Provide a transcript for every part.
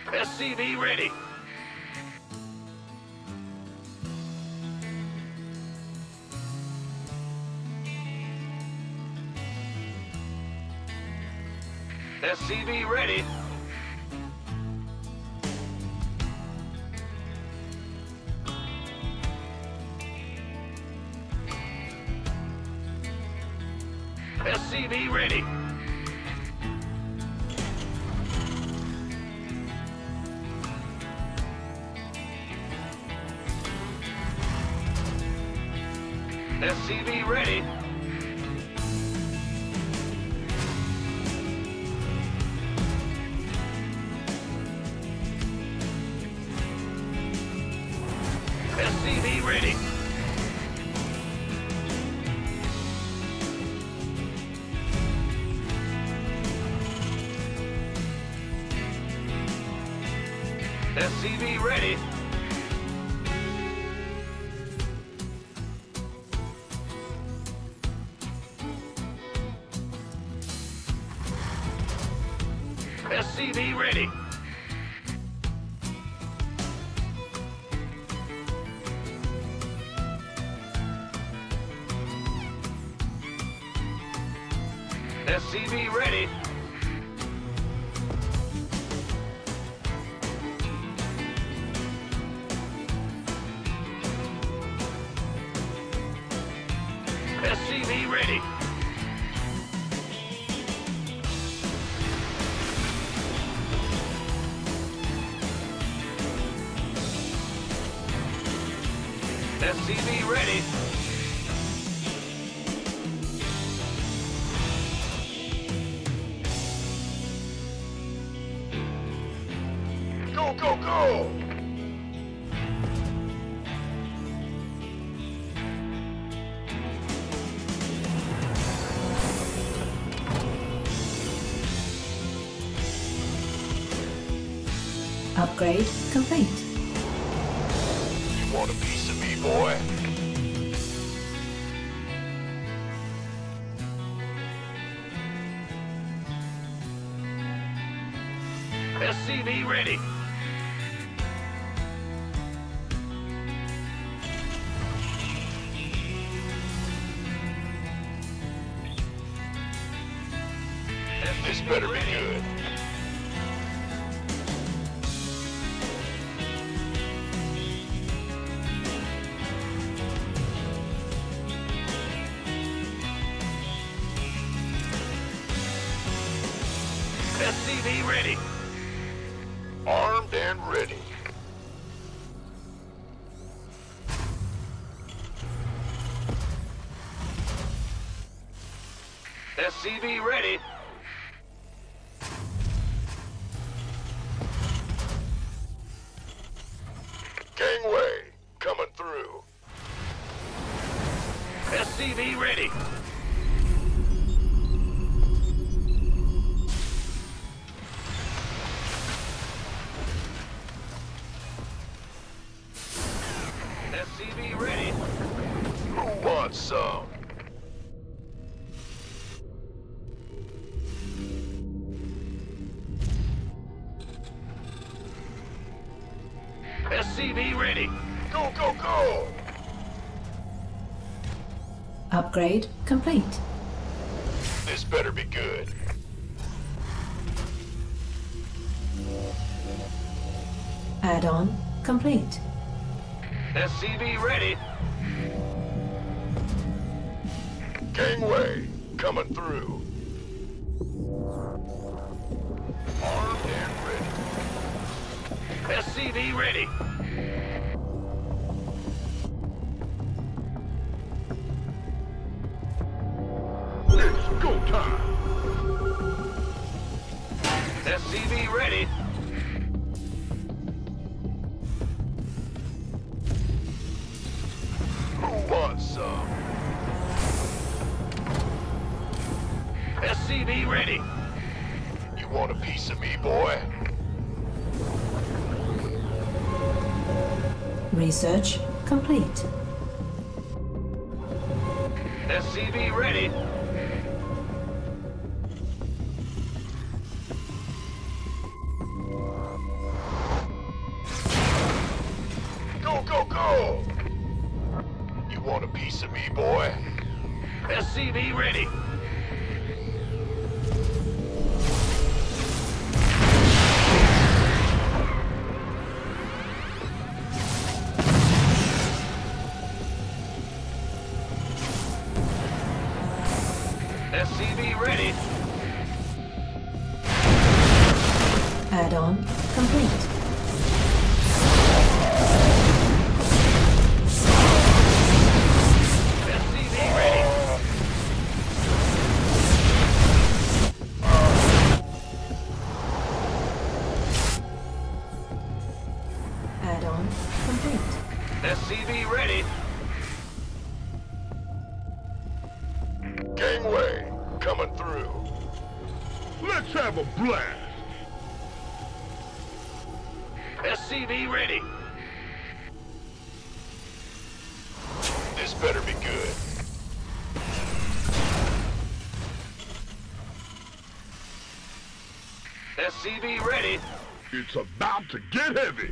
SCV ready. SCV ready. SCV ready. SCV ready. SCV ready. SCV ready. SCV ready. SCV ready. SCV ready. SCV ready. Go, go, go! Upgrade complete. You want a piece of me, boy? SCV ready. This better be good. SCV ready. Armed and ready. SCV ready. Gangway coming through. SCV ready. SCV ready. Who wants some? SCV ready. Go, go, go! Upgrade complete. This better be good. Add-on complete. SCV ready. Gangway coming through. Armed and ready. SCV ready. It's go time. SCV ready. Who wants some? SCV ready. You want a piece of me, boy? Research complete. SCV ready. Go, go, go! You want a piece of me, boy? SCV ready. SCV ready. Add-on complete. SCV ready. Add-on complete. SCV ready. Gangway coming through. Let's have a blast. SCV ready. This better be good. SCV ready. It's about to get heavy.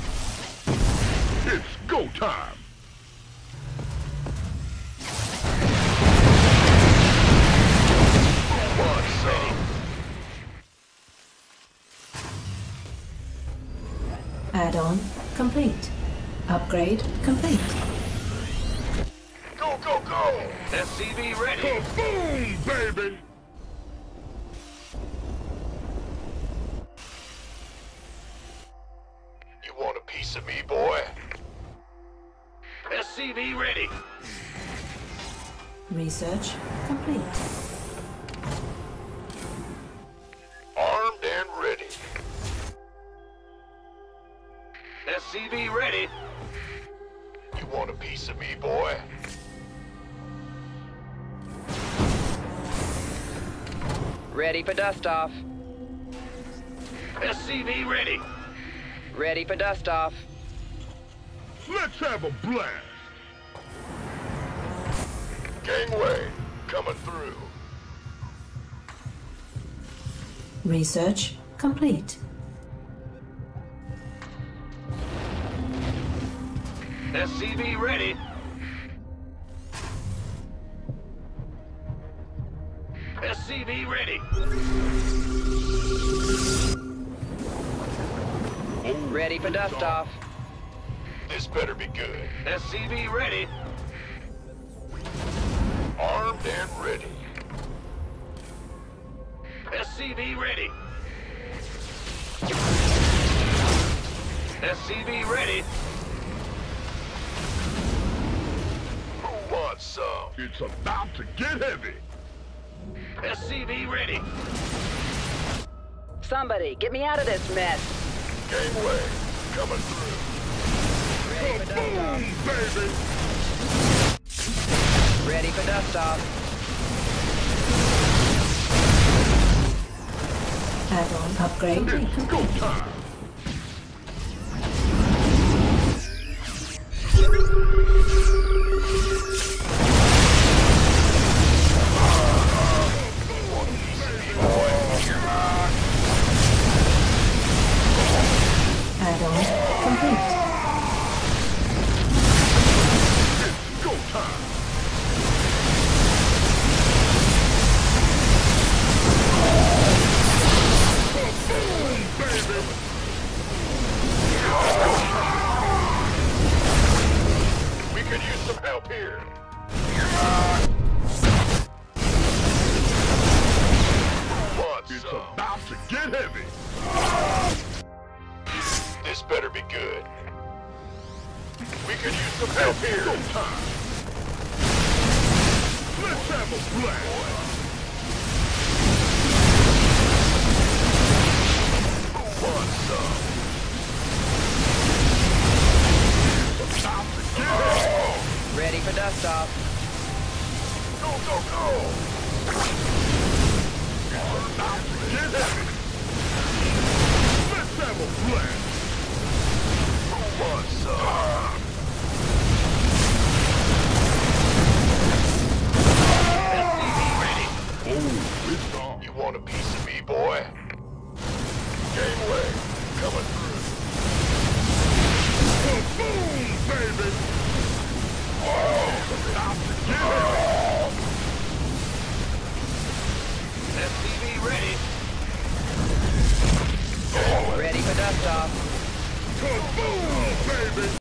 It's go time. What's up? Add-on complete. Upgrade complete. Go, go, go! SCV ready. Kaboom, baby! You want a piece of me, boy? SCV ready. Research complete. Armed and ready. SCV ready. You want a piece of me, boy? Ready for dust-off. SCV ready. Ready for dust-off. Let's have a blast. Gangway coming through. Research complete. SCV ready. SCV ready. Ready for dust-off. This better be good. SCV ready. Armed and ready. SCV ready. SCV ready. Who wants some? It's about to get heavy. SCV ready. Somebody, get me out of this mess. Gangway coming through. Ready for dust-off. Baby. Ready for dust-off. Add-on upgrade It's go complete. time. Add-on complete. It's go time. We could use some help here. It's about to get heavy. This better be good. We could use some help here. Let's have a blast. Who wants some? It's about to get heavy. Ready for dust-off. Go, go, go! It's about to get heavy. Let's have a blast. Who wants some? SCV ready. Oh, it's on. You want a piece of me, boy? Gangway coming through. Boom, ready. Ready for dust off. Kaboom, baby!